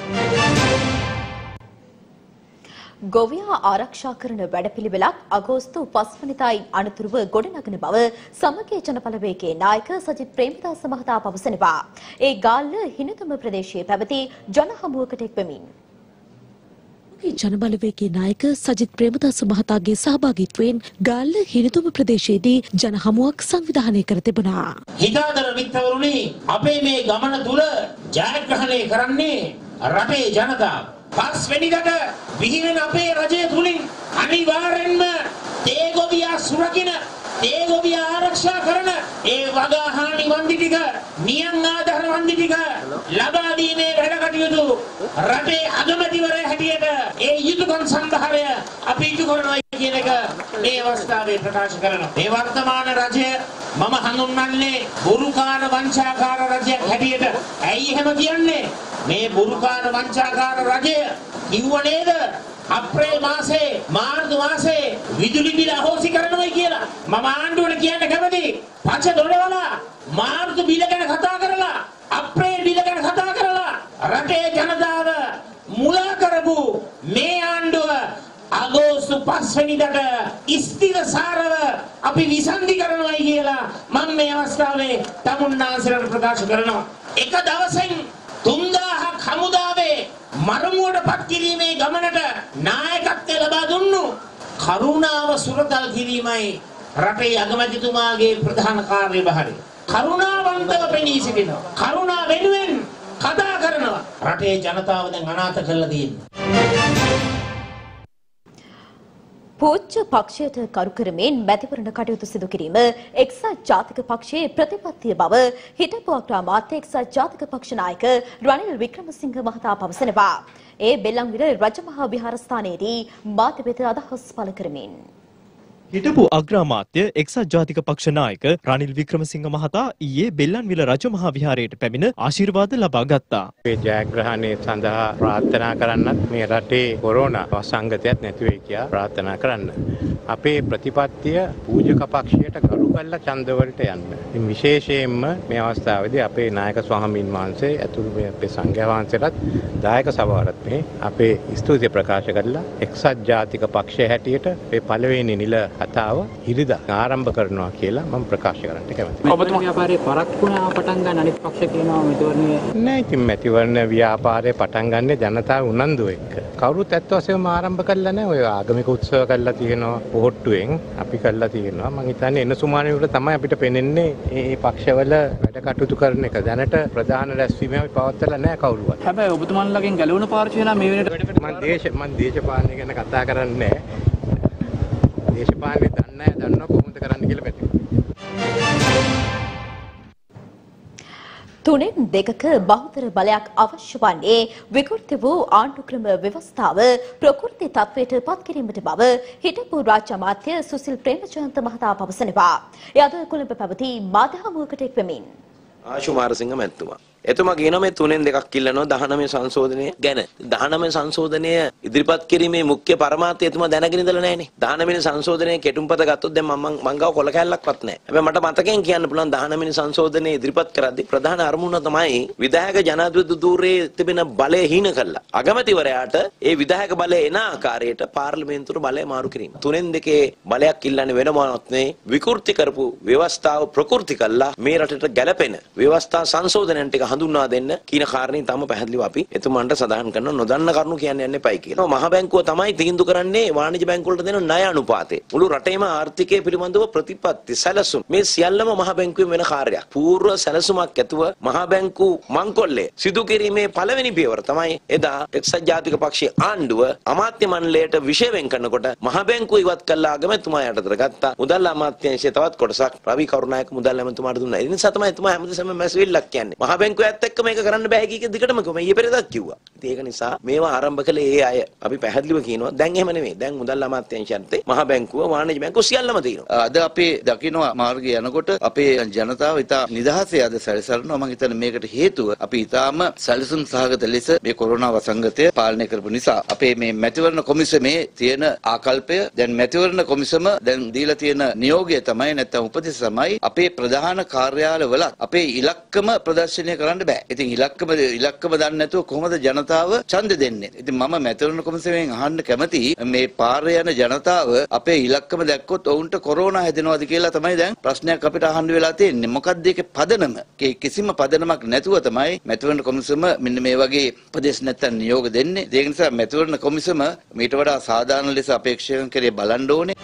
ගොවියා ආරක්ෂා කරන වැඩපිළිවෙලක් අගෝස්තු පස්වනිදායින් අනතුරුව ගොඩනගන බව සමගි ජනබලවේගයේ නායක සජිත් ප්‍රේමදාස මහතා පවසනවා. ඒ ගාල්ල හිනතුම ප්‍රදේශයේ පැවති ජනහමුවකට එක්වමින් ජනබලවේගයේ නායක සජිත් ප්‍රේමදාස මහතාගේ සහභාගීත්වයෙන් ගාල්ල හිනතුම ප්‍රදේශයේදී ජනහමුවක් සංවිධානය කර තිබුණා. හිතාදර මිත්‍රවරුනි, අපේ මේ ගමන තුල ජයග්‍රහණය කරන්නේ රටේ ජනතාව. පස්වෙනිදට විහිදෙන අපේ රජය තුලින් අනිවාර්යෙන්ම තේගොවියා සුරකින, තේගොවියා ආරක්ෂා කරන ඒ වගාහානි වන්දි ටික, නියම් ආධාර වන්දි ටික ලබා දීමේ වැඩ කටයුතු රටේ අගමැතිවරයා හැටියට ඒ යුතුයකම් සම්භාරය අපි ඉටු කරනවා කියන එක මේ අවස්ථාවේ ප්‍රකාශ කරනවා. මේ වර්තමාන රජය මම හඳුන්වන්නේ බුරුකාන වංචාකාර රජයක් හැටියට. ඇයි එහෙම කියන්නේ? මේ බුරුකාන වංචාකාර රජය කිව්ව නේද අප්‍රේල් මාසේ මාර්තු මාසේ විදුලි බිල අහෝසි කරනවා කියලා. මම ආණ්ඩුවට කියන්න කැමතියි. පච දොඩවලා මාර්තු බිල ගැන කතා කරලා අප්‍රේල් බිල ගැන කතා කරලා රටේ ජනතාව මුලා කරපු මේ ආණ්ඩුව අගෝස්තු පස්වෙනිදාට ස්ථිරසාරව අපි විසන්ධි කරනවා කියලා මම මේ අවස්ථාවේ තමුන්නාන්සලට ප්‍රකාශ කරනවා. එක දවසෙන් තුන්දාහක් හමුදාවේ මරමුවට පත් කිරීමේ ගමනට නායකත්වය ලබා දුන්නු කරුණාව සුරතල් කිරීමයි රටේ අගමැතිතුමාගේ ප්‍රධාන කාර්යභාරය. කරුණාවන්තව පෙනී සිටිනවා. කරුණා වෙනුවෙන් කතා කරනවා. රටේ ජනතාව දැන් අනාථ කරලා තියෙනවා. පූජ්‍ය පක්ෂයට කරු කරමින් මැතිවරණ කටයුතු සිදු කිරීම එක්සත් ජාතික පක්ෂයේ ප්‍රතිපත්තිය බව හිටපු අග්‍රාමාත්‍ය එක්සත් ජාතික පක්ෂ නායක රනිල් වික්‍රමසිංහ මහතා පවසනවා. ඒ බෙල්ලන්විල රජමහා විහාරස්ථානයේදී මාධ්‍ය වෙත අදහස් පළ කරමින් හිටපු අග්‍රාමාත්‍ය එක්සත් ජාතික පක්ෂ නායක රනිල් වික්‍රමසිංහ මහතා ඊයේ බෙල්ලන්විල රජමහා විහාරයට පැමිණ ආශිර්වාද ලබා ගත්තා. මේ ජයග්‍රහණය සඳහා ප්‍රාර්ථනා කරන්නත් මේ රටේ කොරෝනා වසංගතයක් නැති වෙයි කියලා ප්‍රාර්ථනා කරන්න. අපේ ප්‍රතිපත්තිය පූජක පක්ෂයට ගරු කරලා ඡන්දවලට යන්න. ඉතින් විශේෂයෙන්ම මේ අවස්ථාවේදී අපේ නායක ස්වාමීන් වහන්සේ ඇතුළු මේ අපේ සංඝයා වහන්සේලාත් දායක සභාවලත් මේ අපේ ස්තුතිය ප්‍රකාශ කරලා එක්සත් ජාතික පක්ෂය හැටියට මේ පළවෙනි නිල කතාව ඉරිදා ආරම්භ කරනවා කියලා මම ප්‍රකාශ කරන්න කැමතියි. ඔබතුමා ව්‍යාපාරේ පරක්කුණා පටන් ගන්න අනිත් පක්ෂ කියනවා මැතිවරණයේ නෑ. ඉතින් මැතිවරණ ව්‍යාපාරේ පටන් ගන්න ජනතාව උනන්දු එක්ක. කවුරුත් ඇත්ත වශයෙන්ම ආරම්භ කළා නෑ. ඔය ආගමික උත්සව කළා තියෙනවා. පොහොට්ටුවෙන් අපි කළා තියෙනවා. මම හිතන්නේ එන සුමානේ වල තමයි අපිට පෙනෙන්නේ මේ පක්ෂවල වැඩ කටයුතු කරන එක. දැනට ප්‍රධාන රැස්වීම අපි පවත්වලා නෑ කවුරුවත්. හැබැයි ඔබතුමන්ලගෙන් ගැලවුණ පාර්ශ්වය නම් මේ වෙනට මම දේශ මම දේශපාලනය ගැන කතා කරන්නේ නෑ. දේශපාලනේ දන්නේ නැහැ දන්නවා කොහොමද කරන්න කියලා පැති. තුනෙන් දෙකක බහුතර බලයක් අවශ්‍ය වන්නේ විකෘති වූ ආණ්ඩු ක්‍රම ව්‍යවස්ථාව ප්‍රකෘති තත්වයට පත් කිරීමට බව හිටපු රාජ්‍ය අමාත්‍ය සුසිල් ප්‍රේමචන්ද්‍ර මහතා පවසනවා. එය අද කොළඹ පැවති මාධ්‍ය හමුවකට එක්වමින් ආශු මාරසිංහ මැතිතුමා එතුමා කියනවා මේ තුනෙන් දෙකක් ඉල්ලනවා දහනවය සංශෝධනය ගැන. දහනවය සංශෝධනය ඉදිරිපත් කිරීමේ මුඛ්‍ය පරමාර්ථය එතුමා දැනගෙන ඉඳලා නැහැනේ. දහනවය සංශෝධනය කෙටුම්පත ගත්තොත් දැන් මම මං ගාව කොල කැල්ලක්වත් නැහැ. හැබැයි මට මතකයෙන් කියන්න පුළුවන් දහනවය සංශෝධනය ඉදිරිපත් කරද්දී ප්‍රධාන අරමුණ තමයි විධායක ජනාධිපති ධූරයේ තිබෙන බලය හීන කළා. අගමැතිවරයාට ඒ විධායක බලය එන ආකාරයට පාර්ලිමේන්තුවට බලය මාරු කිරීම. තුනෙන් දෙකේ බලයක් ඉල්ලන්නේ වෙන මොනවත් නෙවෙයි. විකෘති කරපු ව්‍යවස්ථාව ප්‍රකෘති කළා මේ රටට ගැළපෙන ව්‍යවස්ථා සංශෝධනයන් ටික හඳුන්වා දෙන්න කියන කාරණේ තම පැහැදිලිව අපි එතුමන්ට සඳහන් කරන නොදන්න කරුණු කියන්න යන්න එපයි කියලා. මහ බැංකුව තමයි තීන්දුව කරන්නේ වාණිජ බැංකුව වලට දෙන ණය අනුපාතය. මුළු රටේම ආර්ථිකය පිළිබඳව ප්‍රතිපත්ති සැලසුම් මේ සියල්ලම මහ බැංකුවෙන් වෙන කාර්යයක්. පූර්ව සැලසුමක් ඇතුව මහ බැංකු මංකොල්ලේ සිදු කිරීමේ පළවෙනි පියවර තමයි එදා එක්සත් ජාතික පක්ෂයේ ආණ්ඩුව අමාත්‍ය මණ්ඩලයට විෂය වෙන් කරනකොට මහ බැංකුව ඉවත් කළා අගමැතිතුමා යටතට ගත්තා. මුදල් අමාත්‍යාංශයේ තවත් කොටසක් රවි කරුණායක මුදල් ඇමතුමාට දුන්නා. ඒ නිසා තමයි එතුමා හැමදෙසම මැස්විල්ලක් කියන්නේ. මහ බැංකුවත් එක්ක මේක කරන්න බෑ කීක දිගටම කිව්වා. ඊයේ පෙරේදත් කිව්වා. ඉතින් ඒක නිසා මේවා ආරම්භ කළේ ඒ අය. අපි පැහැදිලිව කියනවා දැන් එහෙම නෙමෙයි. දැන් මුදල් අමාත්‍යාංශයන්ට මහ බැංකුව වාණිජ බැංකුව සියල්ලම තියෙනවා. අද අපේ දකින්න මාර්ගය යනකොට අපේ ජනතාව ඉතා නිදහසේ අද සැලසරනවා. මම හිතන්නේ මේකට හේතුව අපි ඉතාම සැලසුම් සහගත ලෙස මේ කොරෝනා වසංගතය පාලනය කරපු නිසා. අපේ මේ මැතිවරණ කොමිසමේ තියෙන ආකල්පය දැන් මැතිවරණ කොමිසම දැන් දීලා තියෙන නියෝගය තමයි නැත්නම් උපදෙස් තමයි අපේ ප්‍රධාන කාර්යාලවල අපේ ඉලක්කම ප්‍රදර්ශනය කරන්න බෑ. ඉතින් ඉලක්කම ඉලක්කම දන්නේ නැතුව කොහොමද ජනතාව ඡන්ද දෙන්නේ? ඉතින් මම මැතිවරණ කොමිසමෙන් අහන්න කැමතියි මේ පාරේ යන ජනතාව අපේ ඉලක්කම දැක්කොත් ඔවුන්ට කොරෝනා හැදෙනවද කියලා තමයි දැන් ප්‍රශ්නයක් අපිට අහන්න වෙලා තියෙන්නේ. මොකක්ද ඒකේ පදනම? කිසිම පදනමක් නැතුව තමයි මැතිවරණ කොමිසම මෙන්න මේ වගේ උපදෙස් නැත්නම් නියෝග දෙන්නේ. ඒ නිසා මැතිවරණ කොමිසම මීට වඩා සාධාරණ ලෙස අපේක්ෂකයන් කෙරේ බලන්න ඕනේ.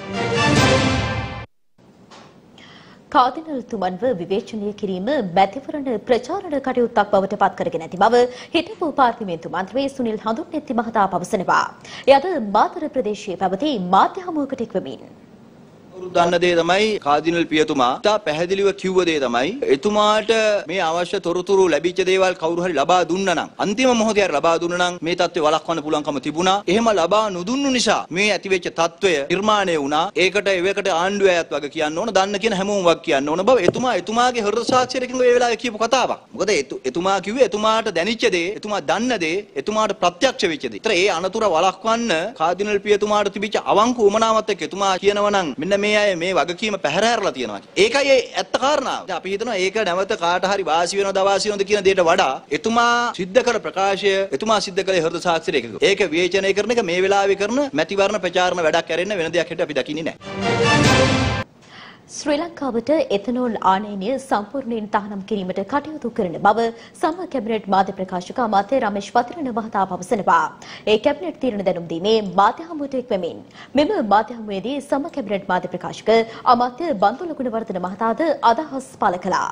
කාදිනල්තුමන්ව විවේචනය කිරීම මැතිවරණ ප්‍රචාරණ කටයුත්තක් බවට පත් කරගෙන ඇති බව හිටපු පාර්ලිමේන්තු මන්ත්‍රී සුනිල් හඳුන්නෙත්ති මහතා පවසනවා. එයද මාතර ප්‍රදේශයේ පැවති මාධ්‍ය හමුවකට එක්වමින් දන්න දේ තමයි කාදිනල් පියතුමා තා පැහැදිලිව කිව්ව දේ තමයි එතුමාට මේ අවශ්‍ය තොරතුරු ලැබිච්ච දේවල් කවුරු හරි ලබා දුන්නා නම් අන්තිම මොහොතේ හරි ලබා දුන්නා නම් මේ තත්ත්වය වළක්වන්න පුළුවන්කම තිබුණා. එහෙම ලබා නොදුන්නු නිසා මේ ඇතිවෙච්ච තත්ත්වය නිර්මාණය වුණා. ඒකට ඒවකට ආණ්ඩුව අයත් වගේ කියන්න ඕන, දන්න කියන හැමෝම වගේ කියන්න ඕන බව එතුමා එතුමාගේ හෘද සාක්ෂියකින් ඒ වෙලාවේ කියපු කතාවක්. මොකද එතුමා කිව්වේ එතුමාට දැනෙච්ච දේ, එතුමා දන්න දේ, එතුමාට ප්‍රත්‍යක්ෂ වෙච්ච දේ. ඒතර ඒ අනතුර වළක්වන්න කාදිනල් පියතුමාට තිබිච්ච අවංක උමනාවත් එක්ක එතුමා කියනවා නම් මෙන්න මේ අය මේ වගකීම පැහැරහැරලා තියෙනවා. ඒකයි ඒ ඇත්ත කාරණාව. අපි හිතනවා ඒක නැවත කාට හරි වාසි වෙනවද අවාසි වෙනවද කියන දෙයට වඩා එතුමා සිද්ධ කර ප්‍රකාශය එතුමා සිද්ධ කළේ හෘද සාක්ෂියට එකක. ඒක විවේචනය කරන එක මේ වෙලාවේ කරන මැතිවරණ ප්‍රචාරණ වැඩක් ඇරෙන්න වෙන දෙයක් හිට අපි දකින්නේ නැහැ. ශ්‍රී ලංකාවට එතනෝල් ආනයනය සම්පූර්ණයෙන් තහනම් කිරීමට කටයුතු කරන බව සම කැබිනට් මාධ්‍ය ප්‍රකාශක අමාත්‍ය රමේෂ් පතිරණ මහතා පවසනවා. ඒ කැබිනට් තීරණ දැනුම් දීමේ මාධ්‍ය හමුවට එක්වමින් මෙම මාධ්‍ය හමුවේදී සම කැබිනට් මාධ්‍ය ප්‍රකාශක අමාත්‍ය බන්දුල ගුණවර්ධන මහතාද අදහස් පළ කළා.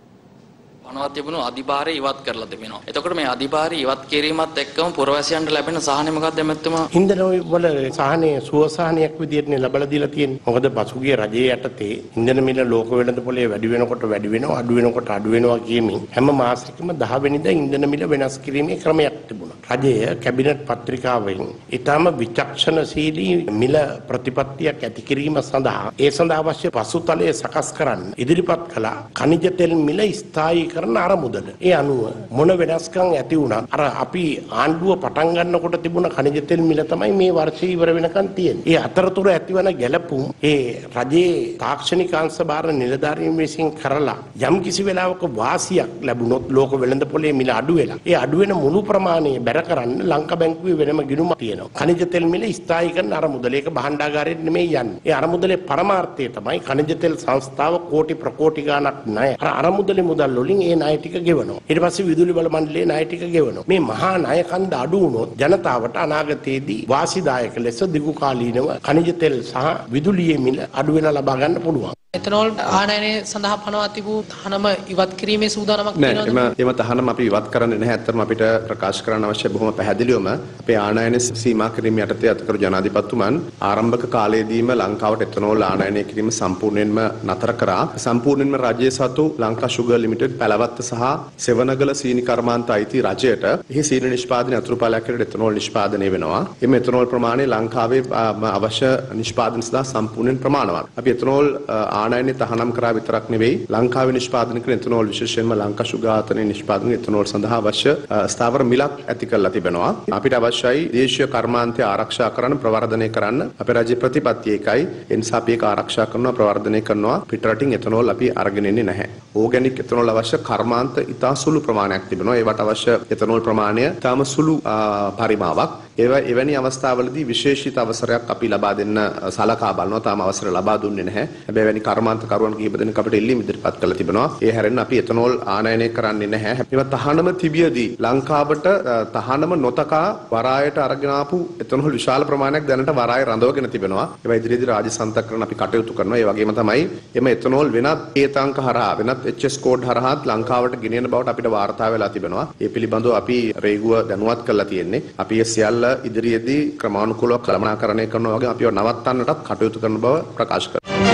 අනවත් තිබුණු අධිභාරය ඉවත් කරලා තිබෙනවා. එතකොට මේ අධිභාරය ඉවත් කිරීමත් එක්කම පුරවැසියන්ට ලැබෙන සහනය මොකක්ද එමෙතුමා? ඉන්ධන වල සහනය සුවසහනයක් විදියට ලැබලා දීලා තියෙන්නේ. මොකද පසුගිය රජයේ යටතේ ඉන්ධන මිල ලෝක වෙළඳ පොලේ වැඩි වෙනකොට වැඩි වෙනවා, අඩු වෙනකොට අඩු වෙනවා කියමින් හැම මාසෙකම දහ වෙනිදා ඉන්ධන මිල වෙනස් කිරීමේ ක්‍රමයක් තිබුණා. රජය කැබිනට් පත්‍රිකාවෙන් ඊටම විචක්ෂණශීලී මිල ප්‍රතිපත්තියක් ඇති කිරීම සඳහා ඒ සඳහා අවශ්‍ය පසුතලය සකස් කරන්න ඉදිරිපත් කළා. ඛනිජ තෙල් මිල ස්ථායී කරන අරමුදල. ඒ අනුව මොන වෙනස්කම් ඇති වුණත් අර අපි ආණ්ඩුව පටන් ගන්නකොට තිබුණ ඛනිජ තෙල් මිල තමයි මේ වර්ෂය ඉවර වෙනකන් තියෙන්නේ. ඒ අතරතුර ඇතිවන ගැළපුම් ඒ රජයේ තාක්ෂණික අංශ භාර නිලධාරීන් විසින් කරලා යම් කිසි වෙලාවක වාසියක් ලැබුණොත් ලෝක වෙළඳ පොලේ මිල අඩු වෙලා ඒ අඩු වෙන මුළු ප්‍රමාණය බැර කරන්න ලංකා බැංකුවේ වෙනම ගිණුමක් තියෙනවා. ඛනිජ තෙල් මිල ස්ථායී කරන අරමුදල. ඒක භාණ්ඩාගාරයට නෙමෙයි යන්නේ. ඒ අරමුදලේ පරමාර්ථය තමයි ඛනිජ තෙල් සංස්ථාව කෝටි ප්‍රකෝටි ගාණක් ණය. අර අරමුදලේ මුදල් වලින් ඒ ණය ටික ගෙවනවා. ඊට පස්සේ විදුලි බල මණ්ඩලයේ ණය ටික ගෙවනවා. මේ මහා ණය කන්ද අඩු වුණොත් ජනතාවට අනාගතයේදී වාසිදායක ලෙස දිගු කාලීනව ඛනිජ තෙල් සහ විදුලියේ මිල අඩු වෙන ලබා ගන්න පුළුවන්. එතනෝල් ආනයනය සඳහා පනවා තිබූ තහනම ඉවත් කිරීමේ සූදානමක් තියෙනවද? නෑ, එම තහනම අපි ඉවත් කරන්නේ නැහැ. ඇත්තටම අපිට ප්‍රකාශ කරන්න අවශ්‍ය බොහොම පැහැදිලිවම අපේ ආනයන සීමා කිරීම යටතේ අතිකරු ජනාධිපතිතුමන් ආරම්භක කාලයේදීම ලංකාවට එතනෝල් ආනයනය කිරීම සම්පූර්ණයෙන්ම නතර කරා. සම්පූර්ණයෙන්ම රජයේ සතු ලංකා ෂුගර් ලිමිටඩ් පැලවත්ත සහ සෙවණගල සීනි කර්මාන්ත අයිති රජයට එහි සීනි නිෂ්පාදනය අතුරුපාලයක් හැටියට එතනෝල් නිෂ්පාදනය වෙනවා. එම එතනෝල් ප්‍රමාණය ලංකාවේ අවශ්‍ය නිෂ්පාදන සඳහා සම්පූර්ණයෙන් ප්‍රමාණවත්. අපි එතනෝල් ආනයනය තහනම් කරා විතරක් නෙවෙයි ලංකාවේ නිෂ්පාදනය කරන එතනෝල් විශේෂයෙන්ම ලංකා ෂුගර් ආයතනයේ නිෂ්පාදන එතනෝල් සඳහා අවශ්‍ය ස්ථාවර මිලක් ඇති කරලා තිබෙනවා. අපිට අවශ්‍යයි දේශීය කර්මාන්තය ආරක්ෂා කරන්න, ප්‍රවර්ධනය කරන්න. අපේ රාජ්‍ය ප්‍රතිපත්තිය එකයි. ඒ නිසා අපි ඒක ආරක්ෂා කරනවා, ප්‍රවර්ධනය කරනවා. පිටරටින් එතනෝල් අපි අරගෙන එන්නේ නැහැ. ඕගැනික් එතනෝල් අවශ්‍ය කර්මාන්ත ඉතා සුළු ප්‍රමාණයක් තිබෙනවා. ඒවට අවශ්‍ය එතනෝල් ප්‍රමාණය තාම සුළු පරිමාවක්. ඒවා එවැනි අවස්ථාවලදී විශේෂිත අවසරයක් අපි ලබා දෙන්න සලකා බලනවා. තාම අවසර ලබා දුන්නේ නැහැ. හැබැයි එවැනි කර්මාන්තකරුවන් කිහිප දෙනෙක් අපිට ඉල්ලීම් ඉදිරිපත් කළා තිබෙනවා. ඒ හැරෙන්න අපි එතනෝල් ආනයනය කරන්නේ නැහැ. ඒවා තහනම තිබියදී ලංකාවට තහනම නොතකා වරායට අරගෙන ආපු එතනෝල් විශාල ප්‍රමාණයක් දැනට වරාය රඳවගෙන තිබෙනවා. ඒවා ඉදිරියේදී රාජ්‍ය සන්තකරණ අපි කටයුතු කරනවා. ඒ වගේම තමයි එම එතනෝල් වෙනත් ඒතාංක හරහා වෙනත් එච් එස් කෝඩ් හරහාත් ලංකාවට ගෙනෙන බවට අපිට වාර්තා වෙලා තිබෙනවා. ඒ පිළිබඳව අපි රේගුව දැනුවත් කරලා තියෙන්නේ. අපි ඒ සියල්ල ඉදිරියේදී ක්‍රමානුකූලව කළමනාකරණය කරනවා වගේ අපිව නවත්තන්නටත් කටයුතු කරන බව ප්‍රකාශ කරනවා.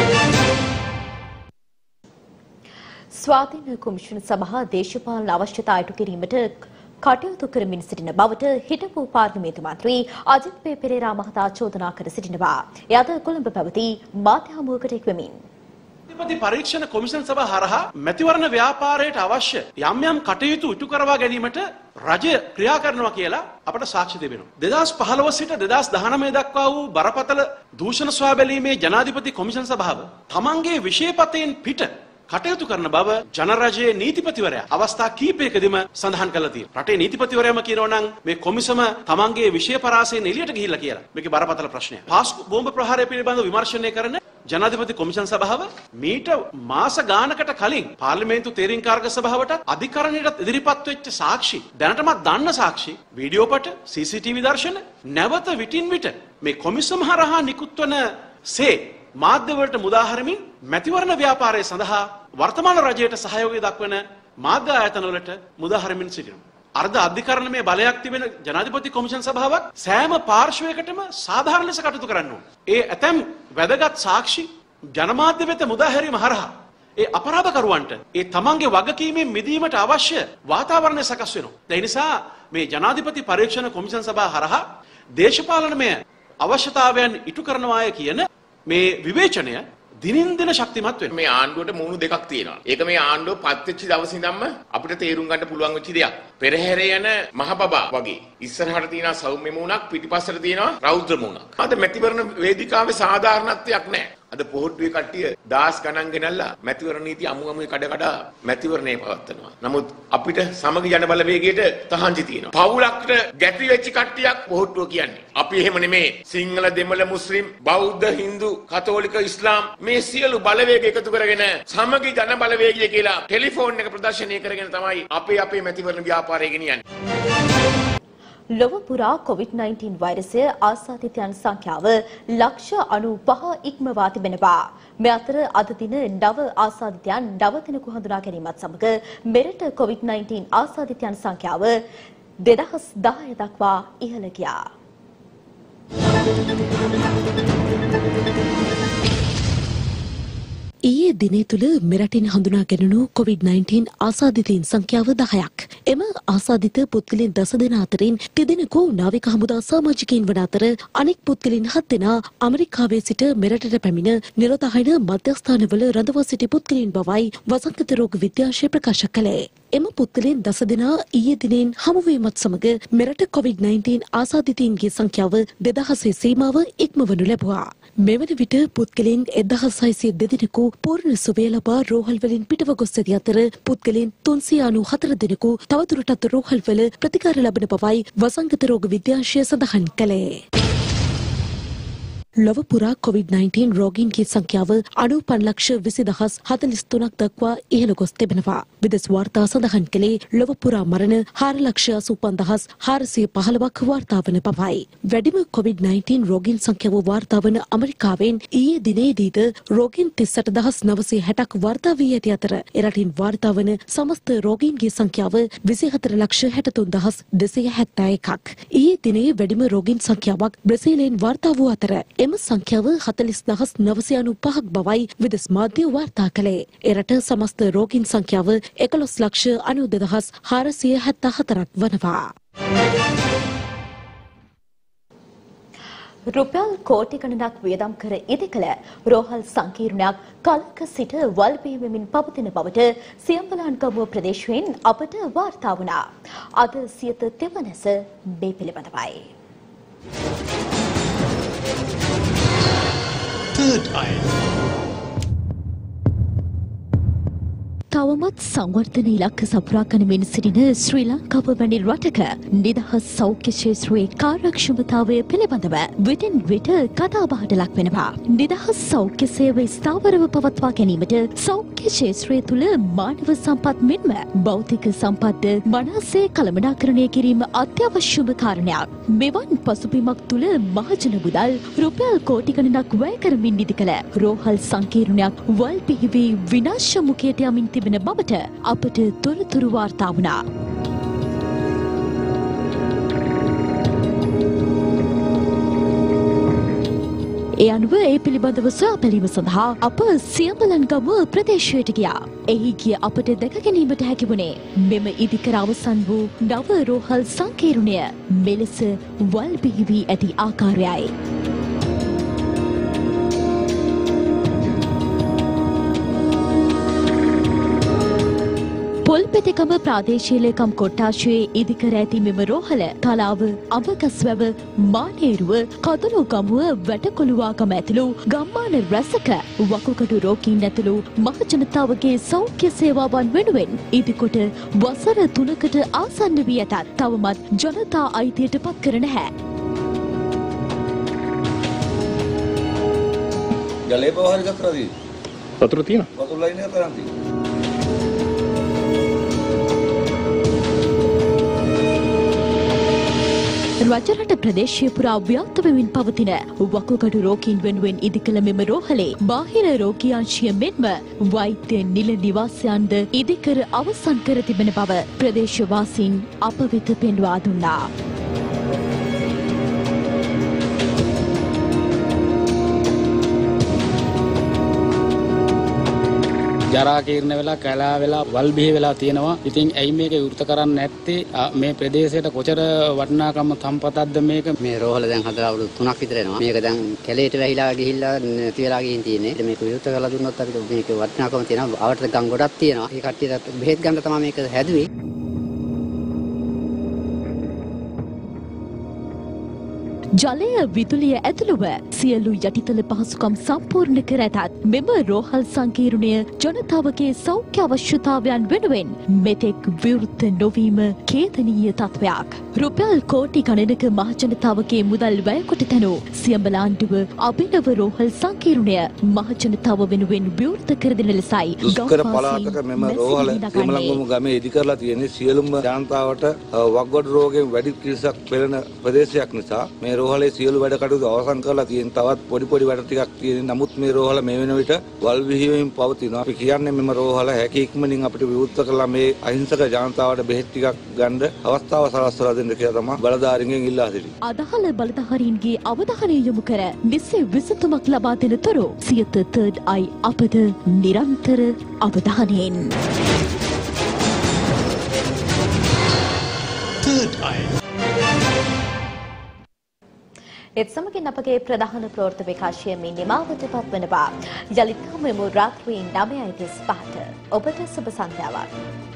ස්වාධීන කොමිෂන් සභාව දේශපාලන අවශ්‍යතා ඉටු කිරීමට කටයුතු කරමින් සිටින බවට හිටපු පාර්ලිමේන්තු මන්ත්‍රී අජිත් පේ පෙරේරා මහතා චෝදනා කර සිටිනවා. එය අද කොළඹ පැවති මාධ්‍ය හමුවකට එක්වෙමින් ජනාධිපති පරීක්ෂණ කොමිෂන් සභාව හරහා මැතිවරණ ව්‍යාපාරයට අවශ්‍ය යම් යම් කටයුතු ඉටු කරවා ගැනීමට රජය ක්‍රියා කරනවා කියලා අපට සාක්ෂි තිබෙනවා. දෙදහස් පහළොව සිට දෙදහස් දහනවය දක්වා වූ බරපතල දූෂණ සොයා බැලීමේ ජනාධිපති කොමිෂන් සභාව තමන්ගේ විශේෂපතයෙන් පිට කටයුතු කරන බව ජනරජයේ නීතිපතිවරයා අවස්ථා කීපයකදීම සඳහන් කළා තියෙනවා. රටේ නීතිපතිවරයාම කියනවා නම් මේ කොමිසම තමන්ගේ විශේෂ පරාසයෙන් එළියට ගිහිල්ලා කියලා. මේකේ බරපතල ප්‍රශ්නයක්. පාස්කු බෝම්බ ප්‍රහාරය පිළිබඳව විමර්ශනය කරන ජනාධිපති කොමිෂන් සභාව මීට මාස ගානකට කලින් පාර්ලිමේන්තු තේරීම්කාරක සභාවට අධිකරණයට ඉදිරිපත් වෙච්ච සාක්ෂි දැනටමත් දන්න සාක්ෂි වීඩියෝ පට සී සී ටී වී දර්ශන නැවත විටින් විට මේ කොමිසම හරහා නිකුත් වන සේ මාධ්‍ය වලට මුදා හරිමින් මැතිවරණ ව්‍යාපාරය සඳහා වර්තමාන රජයට සහයෝගය දක්වන මාධ්‍ය ආයතන වලට මුදා හරිමින් සිටිනවා. අර්ධ අධිකරණමය බලයක් තිබෙන ජනාධිපති කොමිෂන් සභාවක් සෑම පාර්ශ්වයකටම සාධාරණ ලෙස කටයුතු කරන්න ඕන. ඒ ඇතැම් වැදගත් සාක්ෂි ජනමාධ්‍ය වෙත මුදා හැරීම හරහා ඒ අපරාධකරුවන්ට ඒ තමන්ගේ වගකීමෙන් මිදීමට අවශ්‍ය වාතාවරණය සකස් වෙනවා. ඒ නිසා මේ ජනාධිපති පරීක්ෂණ කොමිෂන් සභාව හරහා දේශපාලනමය අවශ්‍යතාවයන් ඉටු කරනවාය කියන මේ විවේචනය දිනින් දින ශක්තිමත් වෙනවා. මේ ආණ්ඩුවට මූණු දෙකක් තියෙනවා. ඒක මේ ආණ්ඩුව පත් වෙච්ච දවසේ ඉඳන්ම අපිට තේරුම් ගන්න පුළුවන් වෙච්ච දෙයක්. පෙරහැරේ යන මහබබා වගේ ඉස්සරහට තියෙනවා සෞම්‍ය මූණක්, පිටිපස්සට තියෙනවා රෞද්‍ර මූණක්. අද මැතිවරණ වේදිකාවේ සාධාරණත්වයක් නැහැ. අද පොහොට්ටුවේ කට්ටිය දාස් ගණන් ගෙනල්ලා මැතිවරණ නීති අමු අමුයි කඩ කඩ මැතිවරණේ පවත්වනවා. නමුත් අපිට සමගි ජන බලවේගයට තහංචි තියෙනවා. පවුලකට ගැටි වෙච්ච කට්ටියක් පොහොට්ටුව කියන්නේ. අපි එහෙම නෙමේ. සිංහල, දෙමළ, මුස්ලිම්, බෞද්ධ, හින්දු, කතෝලික, ඉස්ලාම් මේ සියලු බලවේග එකතු කරගෙන සමගි ජන බලවේගය කියලා ටෙලිෆෝන් එක ප්‍රදර්ශනය කරගෙන තමයි අපේ අපේ මැතිවරණ ව්‍යාපාරය ගෙනියන්නේ. ලොව පුරා කොවිඩ් නයින්ටීන් වෛරසය ආසාදිතයන් සංඛ්‍යාව ලක්ෂ අනූපහ ඉක්මවා තිබෙනවා. මේ අතර අද දින නව ආසාදිතයන් නව දිනක හඳුනා ගැනීමත් සමග මෙරට කොවිඩ් නයින්ටීන් ආසාදිතයන් සංඛ්‍යාව දෙදහස් දහය දක්වා ඉහළ ගියා. ඊයේ දිනේ තුල මෙරටින් හඳුනා ගැනුණු කොවිඩ් නයින්ටීන් ආසාදිතයින් සංඛ්‍යාව දහයක්. එම ආසාදිත පුද්ගලයන් දස දෙනා අතරින් තිදෙනෙකු නාවික හමුදා සමාජිකයින් වන අතර අනෙක් පුද්ගලයන් හත් දෙනා ඇමරිකාවේ සිට මෙරටට පැමිණ නිරෝධායන මධ්‍යස්ථානවල රඳවා සිටි පුද්ගලයන් බවයි වසංගත රෝග විද්‍යාංශය ප්‍රකාශ කළේ. එම පුද්ගලයන් දස දෙනා ඊයේ දිනෙන් හමුවීමත් සමග මෙරට කොවිඩ් නයින්ටීන් ආසාදිතයින්ගේ සංඛ්‍යාව දෙදහසේ සීමාව ඉක්මවනු ලැබුවා. මෙවන විට පුද්ගලයන් එක්දහස් හයසිය දෙදෙනෙකු පූර්ණ සුවය ලබා රෝහල් වලින් පිටව ගොස් ඇති අතර පුද්ගලයන් තුන්සිය අනූහතර දෙනෙකු තවදුරටත් රෝහල් වල ප්‍රතිකාර ලබන බවයි වසංගත රෝග විද්‍යාංශය සඳහන් කළේ. ලොව පුරා කොවිඩ් නයින්ටීන් රෝගීන්ගේ සංඛ්‍යාව අනූපන් ලක්ෂ විසි දහස් හතළිස් තුනක් දක්වා ඉහළ ගොස් තිබෙනවා. විදෙස් වාර්තා සඳහන් කළේ ලොව පුරා මරණ හාර ලක්ෂ අසූපන් දහස් හාරසිය පහළොවක් වාර්තා වන බවයි. වැඩිම කොවිඩ් නයින්ටීන් රෝගීන් සංඛ්‍යාව වාර්තා වන ඇමරිකාවෙන් ඊයේ දිනේදීද රෝගීන් තිස් අට දහස් නවසිය හැටක් වාර්තා වී ඇති අතර එරටින් වාර්තා වන සමස්ත රෝගීන්ගේ සංඛ්‍යාව විසිහතර ලක්ෂ හැටතුන් දහස් දෙසිය හැත්තෑ එකක්. ඊයේ දිනේ වැඩිම රෝගීන් සංඛ්‍යාවක් බ්‍රසීලයෙන් වාර්තා වූ අතර එම සංඛ්‍යාව හතළිස් දහස් නවසිය අනූපහක් බවයි විදෙස් මාධ්‍ය වාර්තා කළේ. එරට සමස්ත රෝගීන් සංඛ්‍යාව එකොළොස් ලක්ෂ අනූ දෙදහස් හාරසිය හැත්තෑ හතරක් වනවා. රුපියල් කෝටි ගණනක් වියදම් කර ඉදිකළ රෝහල් සංකීර්ණයක් කලක සිට වල්පී වෙමින් පවතින බවට සියම්බලන්ගමුව ප්‍රදේශයෙන් අපට වාර්තා වුණා. අද සියත තෙවනස මේ පිළිබඳවයි. Third Eye. තවමත් සංවර්ධන ඉලක්ක සපුරා ගනිමින් සිටින ශ්‍රී ලංකාව වැනි රටක නිදහස් සෞඛ්‍ය ක්ෂේත්‍රයේ කාර්යක්ෂමතාවය පිළිබඳව විටින් විට කතාබහට ලක් වෙනවා. නිදහස් සෞඛ්‍ය සේවය ස්ථාවරව පවත්වා ගැනීමට සෞඛ්‍ය ක්ෂේත්‍රය තුළ මානව සම්පත් මෙන්ම භෞතික සම්පත්ද මනසේ කළමනාකරණය කිරීම අත්‍යවශ්‍යම කාරණයක්. මෙවන් පසුබිමක් තුළ මහජන මුදල් රුපියල් කෝටි ගණනක් වැය කරමින් නිදි කළ රෝහල් සංකීර්ණයක් වල් පිහිවී විනාශ මුඛයට යමින් තිබෙන බවට අපට තොරතුරු වාර්තා වුණා. ඒ අනුව ඒ පිළිබඳව සොයා බැලීම සඳහා අප සියඹලන්ගම ප්‍රදේශයට ගියා. එහි ගිය අපට දැක ගැනීමට හැකි වුණේ මෙම ඉදිකර අවසන් වූ නව රෝහල් සංකීර්ණය මෙලෙස වල් බිහි වී ඇති ආකාරයයි. පොල්පෙතකම ප්‍රාදේශීය ලේකම් කොට්ටාශයේ ඉදිකර ඇති මෙම රෝහල තලාව අඹගස්වැව මානේරුව කඳුළු ගමුව වැටකොළුවාගම ඇතුළු ගම්මාන රැසක වකුගඩු රෝගීන් ඇතුළු මහජනතාවගේ සෞඛ්‍ය සේවාවන් වෙනුවෙන් ඉදිකොට වසර තුනකට ආසන්න වී ඇතත් තවමත් ජනතා අයිතියට පත් කර නැහැ. ජලය පවා හරි ගත්තාද? වතුර තියෙනවා. වතුර ලයින් එක තරම් තියෙනවා. රජරට ප්‍රදේශය පුරා ව්‍යාප්ත වෙමින් පවතින වකුගඩු රෝගීන් වෙනුවෙන් ඉදිකළ මෙම රෝහලේ බාහිර රෝගීංශය මෙන්ම වෛද්‍ය නිල නිවාසයන්ද ඉදිකර අවසන් කර තිබෙන බව ප්‍රදේශවාසීන් අප වෙත පෙන්වා දුන්නා. ජරා කීර්ණ වෙලා කැලා වෙලා වල් බිහි වෙලා තියෙනවා. ඉතින් ඇයි මේක විවෘත කරන්නේ නැත්තේ? මේ ප්‍රදේශයට කොච්චර වටිනාකම සම්පතක්ද මේක? මේ රෝහල දැන් හදලා අවුරුදු තුනක් විතර වෙනවා. මේක දැන් කැලේට වැහිලා ගිහිල්ලා නැති වෙලා ගිහින් තියෙන්නේ. මේක විවෘත කරලා දුන්නොත් අපිට මේක වටිනාකම තියෙනවා. අවටට ගම් ගොඩක් තියෙනවා. ඒ කට්ටියට බෙහෙත් ගන්න තමයි මේක හැදුවේ. ජලය විදුලිය ඇතුළුව සියලු යටිතල පහසුකම් සම්පූර්ණ කර ඇතත් මෙම රෝහල් සංකීර්ණය ජනතාවගේ සෞඛ්‍ය අවශ්‍යතාවයන් වෙනුවෙන් මෙතෙක් විවෘත නොවීම ඛේදනීය තත්ත්වයක්. රුපියල් කෝටි ගණනක මහජනතාවගේ මුදල් වැයකොට තැනූ සියඹල ආණ්ඩුව අභිනව රෝහල් සංකීර්ණය මහජනතාව වෙනුවෙන් විවෘත කර දෙන ලෙසයි දුෂ්කර පළාතක මෙම රෝහල සියඹලන්ගම ගමේ ඉදි කරලා තියෙන්නේ. සියලුම ජනතාවට වක්ගොඩ රෝගයෙන් වැඩි කිරිසක් පෙළෙන ප්‍රදේශයක් නිසා මේ රෝහලේ සියලු වැඩ කටයුතු අවසන් කරලා තියෙන. තවත් පොඩි පොඩි වැඩ ටිකක් තියෙන. නමුත් මේ රෝහල මේ වෙන විට වල් විහිවීම පවතිනවා. අපි කියන්නේ මෙම රෝහල හැකි ඉක්මනින් අපිට විවෘත කරලා මේ අහිංසක ජනතාවට බෙහෙත් ටිකක් ගන්න අවස්ථාව සලස්වලා දෙන්න කියලා තමයි බලධාරීන්ගෙන් ඉල්ලා සිටින්නේ. අදහල බලධාරීන්ගේ අවධානය යොමු කර නිසි විසඳුමක් ලබා දෙන තුරු සියත තර්ඩ් අයි අපද නිරන්තර අවධානයෙන්. තර්ඩ් අයි ඒත් සමගින් අපගේ ප්‍රධාන ප්‍රවෘත්ති විකාශය මේ නිමාවට පත්වනවා. යලිත් හමුවෙමු රාත්‍රී නවයයි තිස් පහට. ඔබට සුබ සන්ධ්‍යාවක්.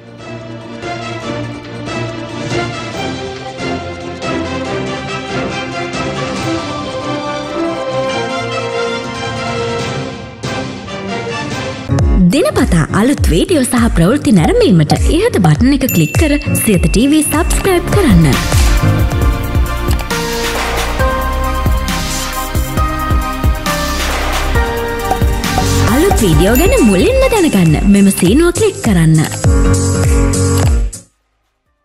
දිනපතා අලුත් වීඩියෝ සහ ප්‍රවෘත්ති නැරඹීමට ඉහත බටන් එක ක්ලික් කර සියත ටීවී සබ්ස්ක්‍රයිබ් කරන්න. අලුත් වීඩියෝ ගැන මුලින්ම දැනගන්න මෙම සීනුව ක්ලික් කරන්න.